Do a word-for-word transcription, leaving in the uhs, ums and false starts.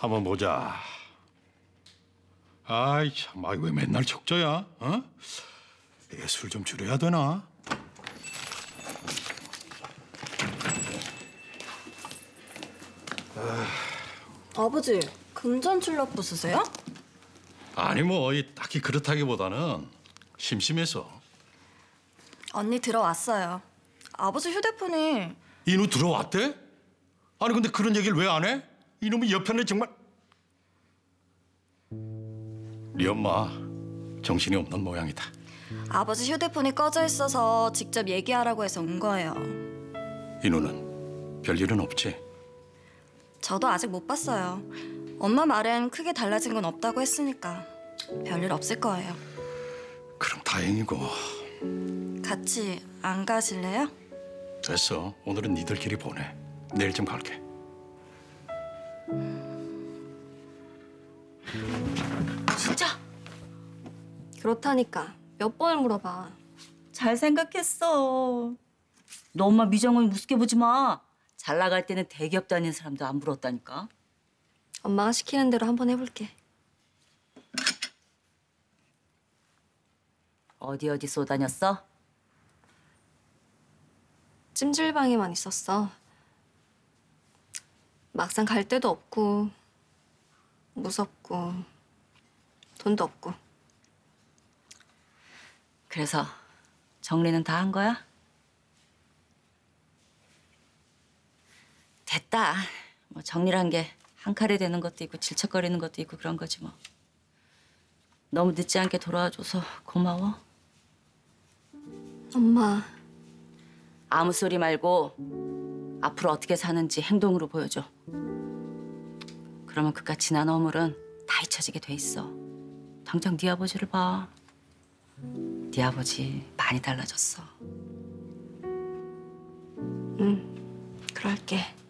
한번 보자. 아이 참, 아, 왜 맨날 적자야? 어? 이게 술 좀 줄여야 되나? 아버지, 금전출납부 쓰세요? 아니 뭐 이 딱히 그렇다기보다는 심심해서. 언니 들어왔어요. 아버지 휴대폰이 이놈 들어왔대? 아니 근데 그런 얘기를 왜 안 해? 이놈이 옆편에 정말. 네 엄마 정신이 없는 모양이다. 아버지 휴대폰이 꺼져 있어서 직접 얘기하라고 해서 온 거예요. 인우는 별일은 없지? 저도 아직 못 봤어요. 엄마 말엔 크게 달라진 건 없다고 했으니까 별일 없을 거예요. 그럼 다행이고. 같이 안 가실래요? 됐어. 오늘은 니들끼리 보내. 내일 좀 갈게. 진짜? 그렇다니까. 몇 번을 물어봐. 잘 생각했어. 너 엄마 미정은 우습게 보지 마. 잘 나갈 때는 대기업 다니는 사람도 안 부럽다니까. 엄마가 시키는 대로 한번 해볼게. 어디 어디 쏘다녔어? 찜질방에만 있었어. 막상 갈 데도 없고 무섭고 돈도 없고. 그래서 정리는 다 한 거야? 됐다. 뭐 정리란 게 한 칼에 되는 것도 있고 질척거리는 것도 있고 그런 거지 뭐. 너무 늦지 않게 돌아와줘서 고마워. 엄마, 아무 소리 말고 앞으로 어떻게 사는지 행동으로 보여줘. 그러면 그깟 지난 어물은 다 잊혀지게 돼 있어. 당장 네 아버지를 봐. 네 아버지 많이 달라졌어. 응, 그럴게.